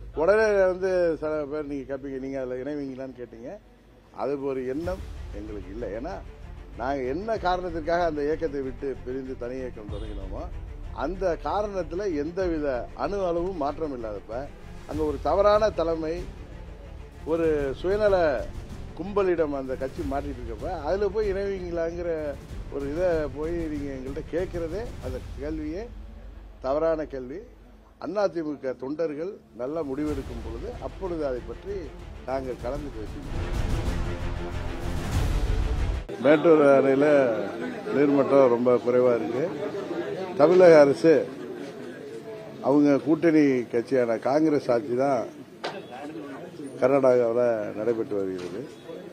உடனே சில பேர் நீங்க கேட்பீங்க, நீங்க அதில் இணைவீங்களான்னு கேட்டீங்க. அது ஒரு எண்ணம் எங்களுக்கு இல்லை. ஏன்னா நாங்கள் என்ன காரணத்திற்காக அந்த இயக்கத்தை விட்டு பிரிந்து தனி இயக்கம் தொடங்கினோமோ அந்த காரணத்தில் எந்தவித அணு அளவும் மாற்றம் இல்லாதப்ப அங்கே ஒரு தவறான தலைமை ஒரு சுயநல கும்பலிடம் அந்த கட்சி மாற்றிட்டு இருக்கப்ப அதில் போய் இணைவீங்களாங்கிற ஒரு இதை போய் நீங்கள் எங்கள்கிட்ட கேட்குறதே அந்த கேள்வியே தவறான கேள்வி. அதிமுக தொண்டர்கள் நல்ல முடிவெடுக்கும் பொழுது அப்பொழுது அதை பற்றி நாங்கள் கலந்து பேசினோம். மேட்டூர் அணையில் நீர்மட்டம் ரொம்ப குறைவாக இருக்கு. தமிழக அரசு அவங்க கூட்டணி கட்சியான காங்கிரஸ் ஆட்சி தான் கர்நாடகாவில் நடைபெற்று வருகிறது.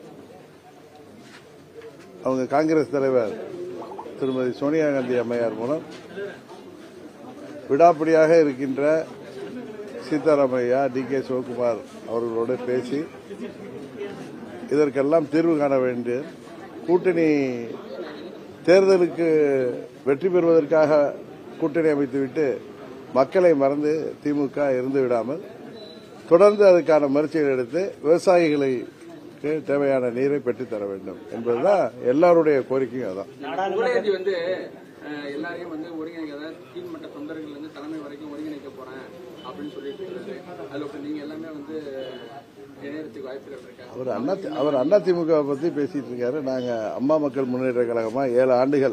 அவங்க காங்கிரஸ் தலைவர் திருமதி சோனியா காந்தி அம்மையார் மூலம் விடாப்பிடியாக இருக்கின்ற சீதாராமையா, டி.கே. சிவகுமார் அவர்களோடு பேசி இதற்கெல்லாம் தீர்வு காண வேண்டிய கூட்டணி தேர்தலுக்கு வெற்றி பெறுவதற்காக கூட்டணி அமைத்துவிட்டு மக்களை மறந்து திமுக இருந்து விடாமல் தொடர்ந்து அதுக்கான முயற்சிகள் எடுத்து விவசாயிகளுக்கு தேவையான நீரை பெற்றுத்தர வேண்டும் என்பதுதான் எல்லாருடைய கோரிக்கையும். அதான் எல்லாரையும் ஒருங்கிணைக்க கீழ்மட்ட தொண்டர்கள் தலைமை வரைக்கும் ஒருங்கிணைக்க போறேன் அப்படின்னு சொல்லிட்டு அதுல நீங்க எல்லாமே இணையத்துக்கு வாய்ப்புகள் இருக்கு. அவர் அதிமுக பத்தி பேசிட்டு இருக்காரு. நாங்க அம்மா மக்கள் முன்னேற்ற கழகமா 7 ஆண்டுகள்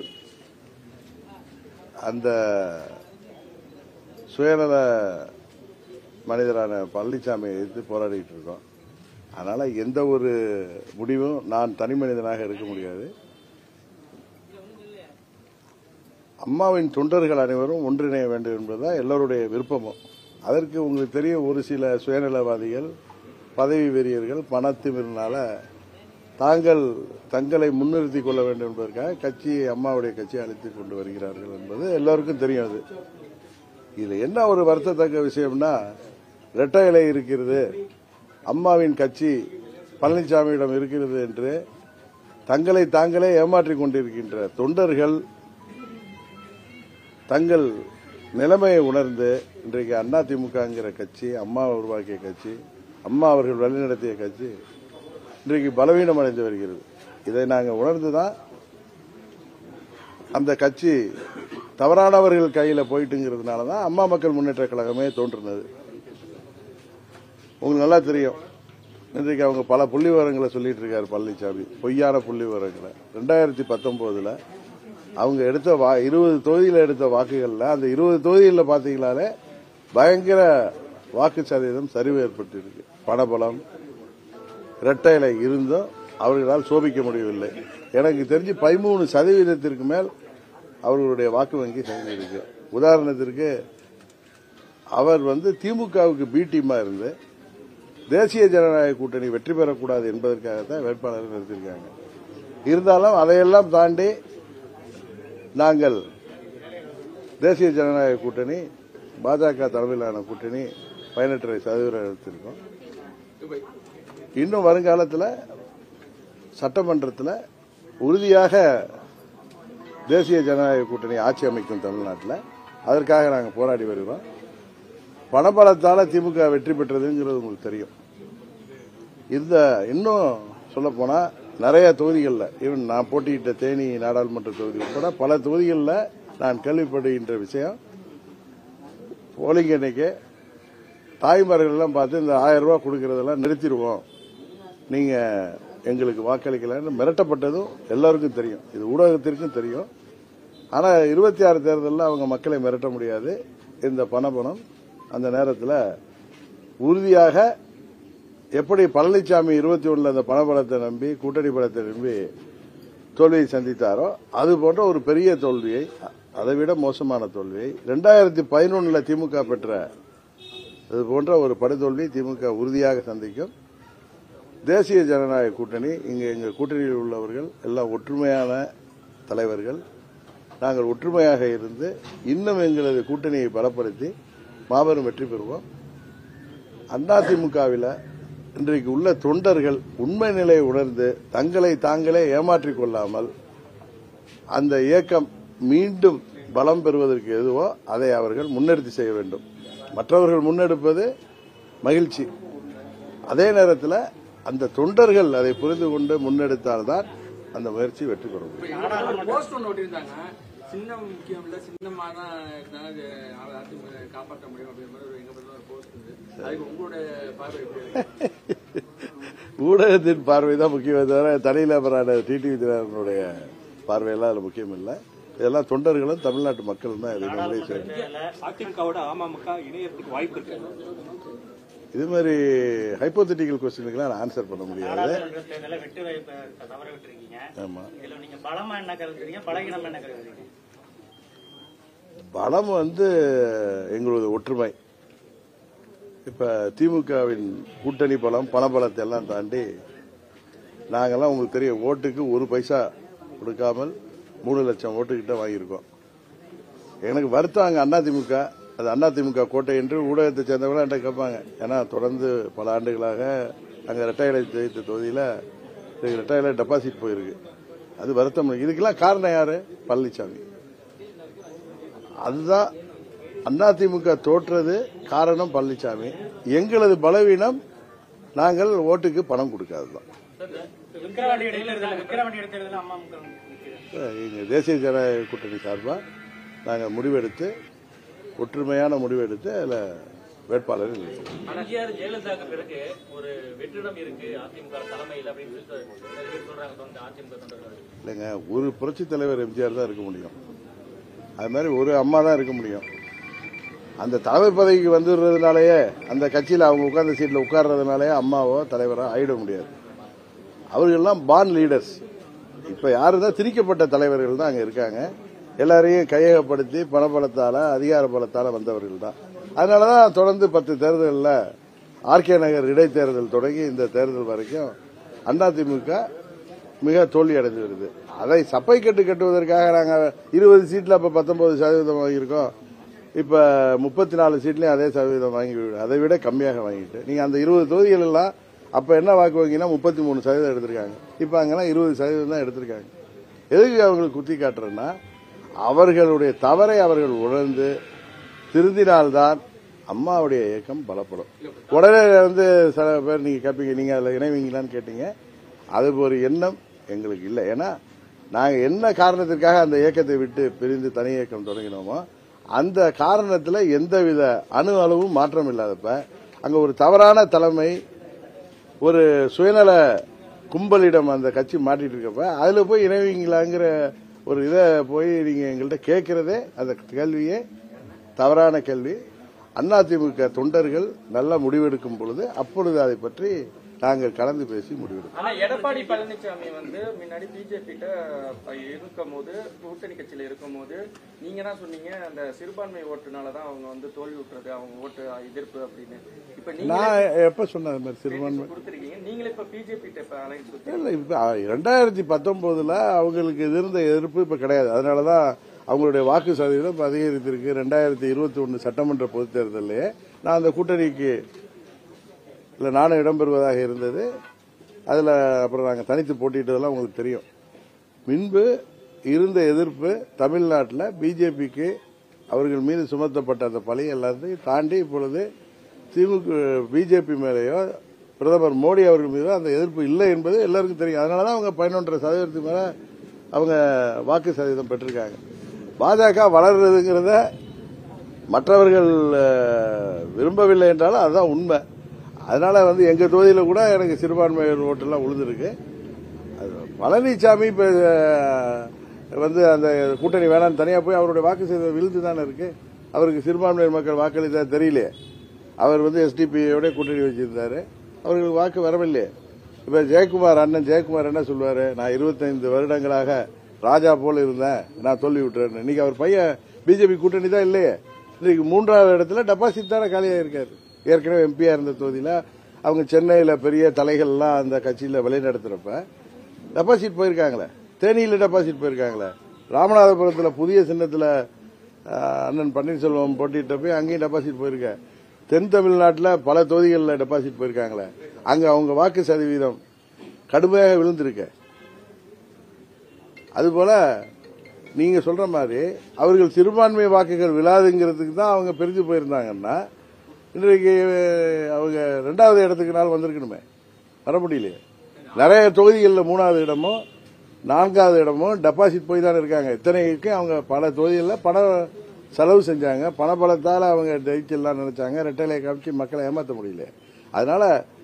அந்த சுயநல மனிதரான பழனிசாமியை எதிர்த்து போராடிட்டு இருக்கோம். அதனால எந்த ஒரு முடிவும் நான் தனி மனிதனாக எடுக்க முடியாது. அம்மாவின் தொண்டர்கள் அனைவரும் ஒன்றிணைய வேண்டும் என்பதுதான் எல்லோருடைய விருப்பமும். அதற்கு உங்களுக்கு தெரியும், ஒரு சில சுயநலவாதிகள், பதவி வெறியர்கள் பணத்திமிரினால தங்களை முன்னிறுத்திக் கொள்ள வேண்டும் என்பதற்காக அம்மாவுடைய கட்சியை அழைத்துக் கொண்டு வருகிறார்கள் என்பது எல்லோருக்கும் தெரியும். அது இதுல என்ன ஒரு வருத்தத்தக்க விஷயம்னா, இரட்டை இலை இருக்கிறது, அம்மாவின் கட்சி பழனிசாமியிடம் இருக்கிறது என்று தங்களை தாங்களே ஏமாற்றிக் கொண்டிருக்கின்ற தொண்டர்கள் தங்கள் நிலைமையை உணர்ந்து இன்றைக்கு அதிமுகங்கிற கட்சி, அம்மா உருவாக்கிய கட்சி, அம்மா அவர்கள் வழிநடத்திய கட்சி இன்றைக்கு பலவீனம் அடைந்து வருகிறது. இதை நாங்கள் உணர்ந்துதான் அந்த கட்சி தவறானவர்கள் கையில் போயிட்டுங்கிறதுனாலதான் அம்மா மக்கள் முன்னேற்ற கழகமே தோன்றினது. உங்களுக்கு நல்லா தெரியும், இன்றைக்கு அவங்க பல புள்ளி விவரங்களை சொல்லிட்டு இருக்காரு பழனிசாமி, பொய்யான புள்ளி விவரங்களை. 2019 அவங்க எடுத்த 20 தொகுதியில் எடுத்த வாக்குகள்ல அந்த 20 தொகுதிகளில் பாத்தீங்கன்னாலே பயங்கர வாக்கு சதவீதம் சரிவு ஏற்பட்டிருக்கு. பணபலம் இரட்டை இலை இருந்தும் அவர்களால் சோபிக்க முடியவில்லை. எனக்கு தெரிஞ்சு 13% மேல் அவர்களுடைய வாக்கு வங்கி சரிஞ்சிருக்கு. உதாரணத்திற்கு அவர் திமுகவுக்கு பி டீமா இருந்து தேசிய ஜனநாயக கூட்டணி வெற்றி பெறக்கூடாது என்பதற்காகத்தான் வேட்பாளர்கள் நிறுத்திருக்காங்க. இருந்தாலும் அதையெல்லாம் தாண்டி நாங்கள் தேசிய ஜனநாயக கூட்டணி, பாஜக தலைமையிலான கூட்டணி 18% எடுத்திருக்கோம். இன்னும் வருங்காலத்தில் சட்டமன்றத்தில் உறுதியாக தேசிய ஜனநாயக கூட்டணி ஆட்சி அமைக்கும் தமிழ்நாட்டில். அதற்காக நாங்கள் போராடி வருகிறோம். பணபலத்தால் திமுக வெற்றி பெற்றதுங்கிறது உங்களுக்கு தெரியும். இன்னும் சொல்ல போனா நிறைய தொகுதிகளில், ஈவன் நான் போட்டியிட்ட தேனி நாடாளுமன்ற தொகுதி உட்பட பல தொகுதிகளில் நான் கேள்விப்படுகின்ற விஷயம், போலிங் அன்னைக்கு தாய்மார்கள் எல்லாம் பார்த்து இந்த 1000 ரூபாய் கொடுக்கறதெல்லாம் நிறுத்திடுவோம், நீங்க எங்களுக்கு வாக்களிக்கலன்னு மிரட்டப்பட்டதும் எல்லாருக்கும் தெரியும். இது ஊடகத்திற்கும் தெரியும். ஆனா 26 தேர்தலில் அவங்க மக்களை மிரட்ட முடியாது. இந்த பணம் அந்த நேரத்தில் உறுதியாக எப்படி பழனிசாமி 21 அந்த பணபலத்தை நம்பி, கூட்டணி பலத்தை நம்பி தோல்வியை சந்தித்தாரோ அது போன்ற ஒரு பெரிய தோல்வியை, அதைவிட மோசமான தோல்வியை 2011 திமுக பெற்ற இது போன்ற ஒரு படுதோல்வி திமுக உறுதியாக சந்திக்கும். தேசிய ஜனநாயக கூட்டணி, எங்க கூட்டணியில் உள்ளவர்கள் எல்லாம் ஒற்றுமையான தலைவர்கள். நாங்கள் ஒற்றுமையாக இருந்து இன்னும் எங்களது கூட்டணியை பலப்படுத்தி மாபெரும் வெற்றி பெறுவோம். அதிமுகவில் இன்றைக்கு உள்ள தொண்டர்கள் உண்மை நிலையை உணர்ந்து தங்களை தாங்களே ஏமாற்றிக் கொள்ளாமல் அந்த இயக்கம் மீண்டும் பலம் பெறுவதற்கு எதுவோ அதை அவர்கள் முன்னெடுத்து செய்ய வேண்டும். மற்றவர்கள் முன்னெடுப்பது மகிழ்ச்சி. அதே நேரத்தில் அந்த தொண்டர்கள் அதை புரிந்து கொண்டு முன்னெடுத்தால்தான் அந்த முயற்சி வெற்றி பெறும். போஸ்ட் ஒன்று ஓட்டியிருந்தாங்க, சின்னம் முக்கியம் இல்லை, சின்னமாக தான் அதிமுக காப்பாற்ற முடியும் அப்படிங்கிற மாதிரி எங்க ஒரு போஸ்ட் இருக்கு. அதுக்கு உங்களுடைய பார்வை எப்படி இருக்கு? ஊடகத்தின் பார்வை தான் முக்கியம் தவிர தனிநபரான டிடிவி தினகரனுடைய பார்வையெல்லாம் அதில் முக்கியம் இல்லை. இதெல்லாம் தொண்டர்களும் தமிழ்நாட்டு மக்களும் தான் இதை முடிவு செய்யணும். அதிமுகவோட அமமுக இணையத்துக்கு வாய்ப்பு இருக்கு. இது மாதிரி ஹைப்போதெட்டிக்கல் கொஸ்டினுக்குலாம் நான் ஆன்சர் பண்ண முடியாது. ஆமா, பலம் எங்களது ஒற்றுமை. இப்ப திமுகவின் கூட்டணி பலம் பணபலத்தை எல்லாம் தாண்டி நாங்கெல்லாம் உங்களுக்கு தெரியும், ஓட்டுக்கு ஒரு பைசா கொடுக்காமல் 3 லட்சம் ஓட்டுக்கிட்ட வாங்கியிருக்கோம். எனக்கு வருத்தம் அங்க அதிமுக, அது அதிமுக கோட்டை என்று ஊடகத்தை சேர்ந்தவங்க என்கிட்ட கேட்பாங்க. ஏன்னா தொடர்ந்து பல ஆண்டுகளாக அங்க இரட்டையிலை ஜெயித்த தொகுதியில இரட்டையிலை டெபாசிட் போயிருக்கு. அது வருத்தம். இதுக்கெல்லாம் காரணம் யாரு? பழனிசாமி. அதுதான் அதிமுக தோற்றது காரணம் பழனிசாமி. எங்களது பலவீனம் நாங்கள் ஓட்டுக்கு பணம் கொடுக்காததுதான். எங்க தேசிய ஜனநாயக கூட்டணி சார்பா நாங்கள் முடிவெடுத்து ஒற்றுமையான முடிவெடுத்து அதுல வேட்பாளர் ஜெயலலிதாவுக்கு பிறகு ஒரு வெற்றிடம் இருக்கு அதிமுக தலைமையில் அப்படின்னு இல்லைங்க. ஒரு புரட்சி தலைவர் எம்ஜிஆர் தான் இருக்க முடியும். அது மாதிரி ஒரு அம்மா தான் இருக்க முடியும். அந்த தலைவர் பதவிக்கு வந்துடுறதுனாலயே, அந்த கட்சியில் அவங்க உட்கார்ந்த சீட்டில் உட்கார்றதுனாலயே அம்மாவோ தலைவரோ ஆயிட முடியாது. அவர்கள்லாம் பார்ன் லீடர்ஸ். இப்ப யாருதான் திரிக்கப்பட்ட தலைவர்கள் தான் அங்க இருக்காங்க. எல்லாரையும் கையகப்படுத்தி பணபலத்தால அதிகார பலத்தால வந்தவர்கள் தான். அதனாலதான் தொடர்ந்து 10 தேர்தலில் ஆர்கே நகர் இடைத்தேர்தல் தொடங்கி இந்த தேர்தல் வரைக்கும் அதிமுக மிக தோல்வி அடைந்து வருது. அதை சப்பை கட்டுவதற்காக நாங்கள் 20 சீட்ல அப்ப 19% வாங்கியிருக்கோம். இப்ப 34 சீட்லயும் அதே சதவீதம் வாங்கி, அதை விட கம்மியாக வாங்கிட்டு நீங்க அந்த 20 தொகுதிகள் எல்லாம் அப்ப என்ன வாக்கு வாங்கினா 33% எடுத்திருக்காங்க. இப்ப அங்கெல்லாம் 20% தான் எடுத்திருக்காங்க. எதுக்கு அவங்களுக்கு குத்தி காட்டுறேன்னா, அவர்களுடைய தவறை அவர்கள் உணர்ந்து திருந்தினால்தான் அம்மாவுடைய இயக்கம் பலப்படும். உடனே சில பேர் நீங்க கேட்பீங்க, நீங்க அதுல இணைவீங்களான்னு கேட்டீங்க. அது ஒரு எண்ணம் எங்களுக்கு இல்லை. ஏன்னா நாங்க என்ன காரணத்திற்காக அந்த இயக்கத்தை விட்டு பிரிந்து தனி இயக்கம் தொடங்கினோமோ அந்த காரணத்துல எந்தவித அணு அளவும் மாற்றம் இல்லாதப்ப அங்க ஒரு தவறான தலைமை, ஒரு சுயநல கும்பலிடம் அந்த கட்சி மாட்டிட்டு இருக்கப்ப அதுல போய் இணைவீங்களாங்கிற ஒரு இதை போய் நீங்க எங்கள்கிட்ட கேட்கறதே அந்த கேள்வியே தவறான கேள்வி. அதிமுக தொண்டர்கள் நல்ல முடிவெடுக்கும் பொழுது அப்பொழுது அதை பற்றி நாங்கள் கலந்து பேசி முடிவெடுப்போம். ஆனா எடப்பாடி பழனிசாமி முன்னாடி பிஜேபி இருக்கும் போது, கூட்டணி கட்சியில இருக்கும் போது நீங்க தான் சொன்னீங்க அந்த சிறுபான்மை ஓட்டுனாலதான் அவங்க தோல்வி விட்டுறது, அவங்க ஓட்டு எதிர்ப்பு அப்படின்னு. இப்ப நான் எப்ப சொன்ன சிறுபான்மை கொடுத்திருக்கீங்க, நீங்களே இப்ப பிஜேபி இல்ல. இப்ப 2019 அவங்களுக்கு இருந்த எதிர்ப்பு இப்ப கிடையாது. அதனாலதான் அவங்களுடைய வாக்கு சதவீதம் அதிகரித்திருக்கு. 2021 சட்டமன்ற பொதுத் தேர்தலே நான் அந்த கூட்டணிக்கு நானும் இடம்பெறுவதாக இருந்தது. அதுல அப்புறம் நாங்கள் தனித்து போட்டிட்டதெல்லாம் உங்களுக்கு தெரியும். முன்பு இருந்த எதிர்ப்பு தமிழ்நாட்டில் பிஜேபிக்கு அவர்கள் மீது சுமத்தப்பட்ட அந்த பழி எல்லாத்தையும் தாண்டி இப்பொழுது திமுக பிஜேபி மேலேயோ பிரதமர் மோடி அவர்கள் மீதோ அந்த எதிர்ப்பு இல்லை என்பது எல்லாருக்கும் தெரியும். அதனாலதான் அவங்க 11% மேல அவங்க வாக்கு சதவீதம் பெற்றிருக்காங்க. பாஜக வளர்றதுங்கிறத மற்றவர்கள் விரும்பவில்லை என்றாலும் அதுதான் உண்மை. அதனால எங்க தொகுதியில கூட எனக்கு சிறுபான்மையர் ஓட்டெல்லாம் உழுதுருக்கு. பழனிசாமி இப்ப அந்த கூட்டணி வேணான்னு தனியா போய் அவருடைய வாக்கு சதவீதம் விழுந்து தானே இருக்கு. அவருக்கு சிறுபான்மையர் மக்கள் வாக்களித்தா தெரியலையே. அவர் எஸ்டிபியோட கூட்டணி வச்சிருந்தாரு, அவர்களுக்கு வாக்கு வரவில்லையே. இப்ப அண்ணன் ஜெயக்குமார் என்ன சொல்லுவாரு, நான் 25 வருடங்களாக ராஜா போல இருந்தேன், நான் தோல்வி விட்டுறேன். இன்னைக்கு அவர் பையன் பிஜேபி கூட்டணி தான் இல்லையே. இன்னைக்கு 3வது இடத்துல டெபாசிட் தானே காலியா இருக்காரு. ஏற்கனவே எம்பியா இருந்த தொகுதியில அவங்க சென்னையில பெரிய தலைகள் எல்லாம் அந்த கட்சியில வழிநடத்துறப்ப டெபாசிட் போயிருக்காங்களே. தேனியில டெபாசிட் போயிருக்காங்களே. ராமநாதபுரத்தில் புதிய சின்னத்தில் அண்ணன் பன்னீர்செல்வம் போட்டிட்ட போய் அங்கேயும் டெபாசிட் போயிருக்க. தென் தமிழ்நாட்டில் பல தொகுதிகளில் டெபாசிட் போயிருக்காங்களே. அங்க அவங்க வாக்கு சதவீதம் கடுமையாக விழுந்திருக்க. அதுபோல நீங்க சொல்ற மாதிரி அவர்கள் சிறுபான்மை வாக்குகள் விழாதுங்கிறதுக்கு தான் அவங்க பிரிஞ்சு போயிருந்தாங்கன்னா இன்றைக்கு அவங்க 2வது இடத்துக்குனாலும் வந்திருக்கணுமே, வர முடியலையே. நிறைய தொகுதிகளில் 3வது இடமும் 4வது இடமும் டெபாசிட் போய் தான் இருக்காங்க. இத்தனைக்கு அவங்க பல தொகுதிகளில் பண செலவு செஞ்சாங்க. பணபலத்தால் அவங்க ஜெயிச்செல்லாம் நினைச்சாங்க. ரெட்டைலை காமிச்சு மக்களை ஏமாற்ற முடியல. அதனால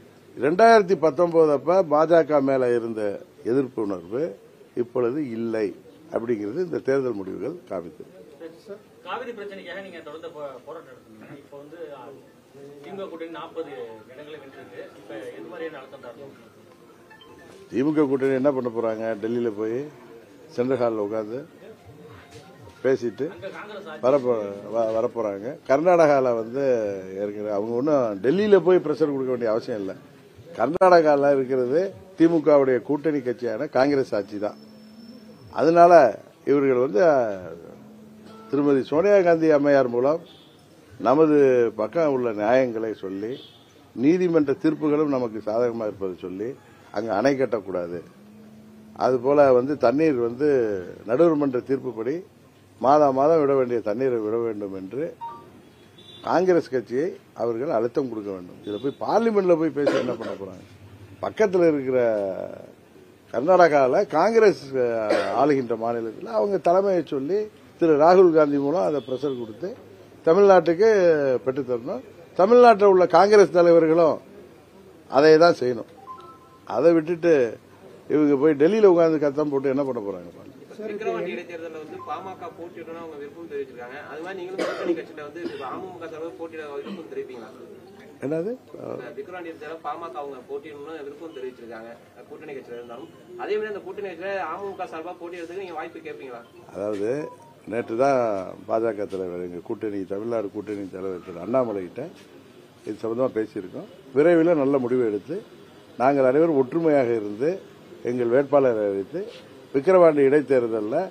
2019 அப்ப பாஜக மேல இருந்த எதிர்ப்பு உணர்வு இப்பொழுது இல்லை அப்படிங்கிறது இந்த தேர்தல் முடிவுகள் காமித்தது. காவிரி பிரச்சனைக்காக நீங்க தொடர்ந்து போராட்டம் நடத்துறீங்க. இப்போ வந்து திமுக கூட்டணி 40 இடங்களை வென்றிருக்கு. இப்ப எது மாதிரியான அழுத்தம் தரணும்? திமுக கூட்டணி என்ன பண்ண போறாங்க? டெல்லியில போய் சென்ட்ரல் ஹாலில் உட்காந்து பேசிட்டு வரப்போறாங்க. கர்நாடகாவில் வந்து ஏற்கனவே அவங்க ஒன்றும் டெல்லியில போய் பிரஷர் கொடுக்க வேண்டிய அவசியம் இல்லை. கர்நாடகாவில் இருக்கிறது திமுகவுடைய கூட்டணி கட்சியான காங்கிரஸ் ஆட்சி தான். அதனால இவர்கள் வந்து திருமதி சோனியா காந்தி அம்மையார் மூலம் நமது பக்கம் உள்ள நியாயங்களை சொல்லி, நீதிமன்ற தீர்ப்புகளும் நமக்கு சாதகமாக இருப்பதை சொல்லி அங்கே அணை கட்டக்கூடாது, அதுபோல வந்து தண்ணீர் வந்து நடுவர் மன்ற தீர்ப்புப்படி மாதம் விட வேண்டிய தண்ணீரை விட வேண்டும் என்று காங்கிரஸ் கட்சியை அவர்கள் அழுத்தம் கொடுக்க வேண்டும். இதில் போய் பார்லிமெண்ட்ல போய் பேசி என்ன பண்ண போறாங்க? பக்கத்தில் இருக்கிற கர்நாடகாவில் காங்கிரஸ் ஆளுகின்ற மாநிலத்தில் அவங்க தலைமையை சொல்லி திரு ராகுல் காந்தி மூலம் அதை பிரஷர் கொடுத்து தமிழ்நாட்டுக்கு பெற்றுத்தரணும். தமிழ்நாட்டில் உள்ள காங்கிரஸ் தலைவர்களும் அதை தான் செய்யணும். அதை விட்டுட்டு இவங்க போய் டெல்லியில உட்கார்ந்து கத்தம் போட்டு என்ன பண்ண போறாங்க? விக்கிரவாண்டி இடைத்தேர்தலில் வந்து பாமக போட்டியிடணும் அவங்க விருப்பம் தெரிவிச்சிருக்காங்க. அது மாதிரி நீங்களும் கூட்டணி கட்சியில வந்து அமமுக சார்பாக போட்டியிட விருப்பம் தெரிவிப்பீங்களா? என்னது? விக்கிரவாண்டி இடைத்தேர்தல் பாமக அவங்க போட்டியிடணும்னு விருப்பம் தெரிவிச்சிருக்காங்க கூட்டணி கட்சியில இருந்தாலும். அதே மாதிரி அந்த கூட்டணி கட்சியில அமமுக சார்பாக போட்டியிடறதுக்கு நீங்க வாய்ப்பு கேட்பீங்களா? அதாவது நேற்று தான் பாஜக தலைவர், எங்க கூட்டணி தமிழ்நாடு கூட்டணி தலைவர் திரு அண்ணாமலை கிட்ட இது சம்பந்தமா பேசியிருக்கோம். விரைவில் நல்ல முடிவு எடுத்து நாங்கள் அனைவரும் ஒற்றுமையாக இருந்து எங்கள் வேட்பாளரை அறிவித்து விக்கிரவாண்டி இடைத்தேர்தலில்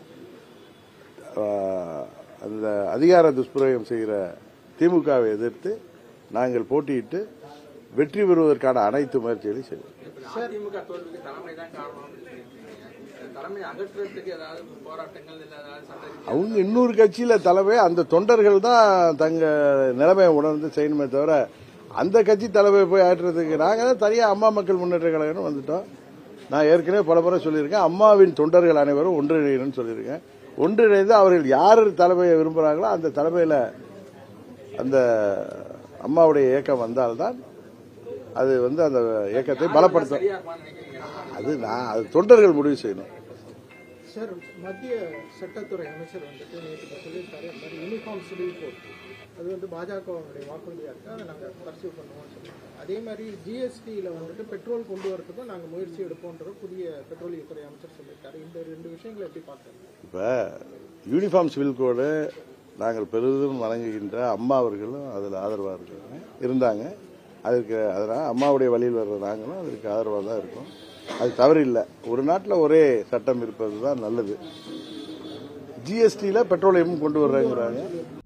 அந்த அதிகார துஷ்பிரயோகம் செய்கிற திமுகவை எதிர்த்து நாங்கள் போட்டியிட்டு வெற்றி பெறுவதற்கான அனைத்து முயற்சிகளையும் செய்வோம். அதிமுக தோல்விக்கு தலைமை தான் காரணம். தலைமை அகற்றுறதுக்கு ஏதாவது போராட்டங்கள் இல்ல ஏதாவது சண்டை? அவங்க இன்னொரு கட்சியில தலைமை, அந்த தொண்டர்கள் தான் தங்க நிலைமையை உணர்ந்து செய்யணுமே தவிர அந்த கட்சி தலைமையை போய் ஆற்றுறதுக்கு நாங்க தான் தனியா அம்மா மக்கள் முன்னேற்ற கழகம் வந்துட்டோம். நான் ஏற்கனவே பல முறை சொல்லியிருக்கேன், அம்மாவின் தொண்டர்கள் அனைவரும் ஒன்றிணையணும்னு சொல்லியிருக்கேன். ஒன்றிணைந்து அவர்கள் யார் தலைமையை விரும்புகிறாங்களோ அந்த தலைமையில அந்த அம்மாவுடைய இயக்கம் வந்தால்தான் அது வந்து அந்த இயக்கத்தை பலப்படுத்தும். அது தொண்டர்கள் முடிவு செய்யணும். சார், மத்திய சட்டத்துறை அமைச்சர் வந்துட்டு நேற்று சொல்லியிருக்காரு, இந்த மாதிரி யூனிஃபார்ம் சிவில் கோட் அது வந்து பாஜகவுடைய வாக்குறுதியாக இருக்கு, அதை நாங்கள் பர்சியூ பண்ணுவோம்னு சொல்லியிருக்காங்க. அதே மாதிரி ஜிஎஸ்டியில் வந்துட்டு பெட்ரோல் கொண்டு வரதுக்கும் நாங்கள் முயற்சி எடுப்போன்ற புதிய பெட்ரோலியத்துறை அமைச்சர் சொல்லியிருக்காரு. இந்த 2 விஷயங்களை எப்படி பார்க்குறீங்க? இப்போ யூனிஃபார்ம் சிவில் கோடு நாங்கள் பெரிதும் வழங்குகின்ற அம்மா அவர்களும் அதில் ஆதரவாக இருந்தாங்க. அதுக்கு அதனால் அம்மாவுடைய வழியில் வர்ற நாங்களும் அதுக்கு ஆதரவாக தான் இருக்கும். அது தவறு இல்லை. ஒரு நாட்டில் ஒரே சட்டம் இருப்பது தான் நல்லது. ஜிஎஸ்டியில் பெட்ரோலியமும் கொண்டு வர்றாங்கிறாங்க.